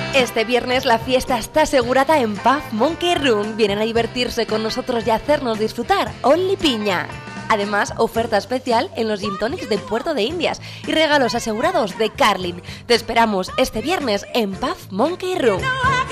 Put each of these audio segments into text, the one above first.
Este viernes la fiesta está asegurada en Pub Monkey Room. Vienen a divertirse con nosotros y a hacernos disfrutar. Only piña. Además, oferta especial en los gin tonics de Puerto de Indias y regalos asegurados de Carling. Te esperamos este viernes en Pub Monkey Room.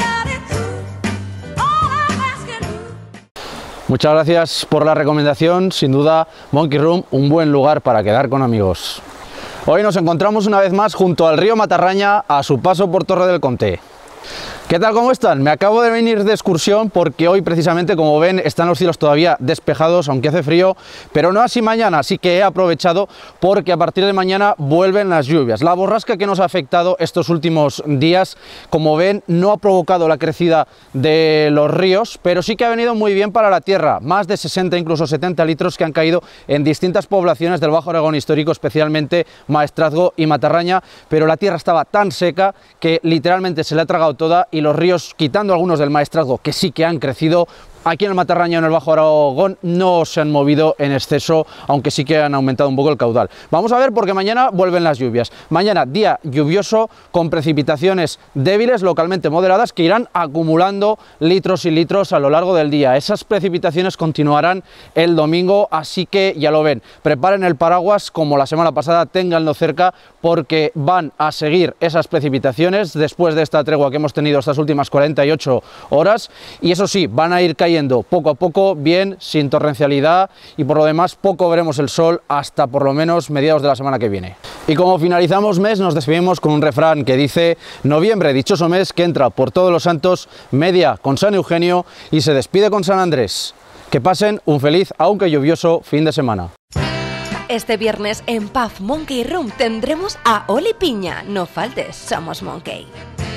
Muchas gracias por la recomendación. Sin duda, Monkey Room, un buen lugar para quedar con amigos. Hoy nos encontramos una vez más junto al río Matarraña a su paso por Torre del Conte. ¿Qué tal? ¿Cómo están? Me acabo de venir de excursión porque hoy precisamente, como ven, están los cielos todavía despejados, aunque hace frío, pero no así mañana, así que he aprovechado porque a partir de mañana vuelven las lluvias. La borrasca que nos ha afectado estos últimos días, como ven, no ha provocado la crecida de los ríos, pero sí que ha venido muy bien para la tierra. Más de 60, incluso 70 litros que han caído en distintas poblaciones del Bajo Aragón histórico, especialmente Maestrazgo y Matarraña, pero la tierra estaba tan seca que literalmente se la ha tragado toda y los ríos, quitando algunos del Maestrazgo que sí que han crecido, aquí en el Matarraña, en el Bajo Aragón, no se han movido en exceso, aunque sí que han aumentado un poco el caudal. Vamos a ver porque mañana vuelven las lluvias. Mañana día lluvioso con precipitaciones débiles, localmente moderadas, que irán acumulando litros y litros a lo largo del día. Esas precipitaciones continuarán el domingo, así que ya lo ven. Preparen el paraguas como la semana pasada, ténganlo cerca porque van a seguir esas precipitaciones después de esta tregua que hemos tenido estas últimas 48 horas y eso sí, van a ir cayendo poco a poco, bien, sin torrencialidad y por lo demás poco veremos el sol hasta por lo menos mediados de la semana que viene. Y como finalizamos mes, nos despedimos con un refrán que dice: noviembre, dichoso mes que entra por todos los santos, media con San Eugenio y se despide con San Andrés. Que pasen un feliz, aunque lluvioso, fin de semana. Este viernes en Pub Monkey Room tendremos a Oli Piña. No faltes, somos Monkey.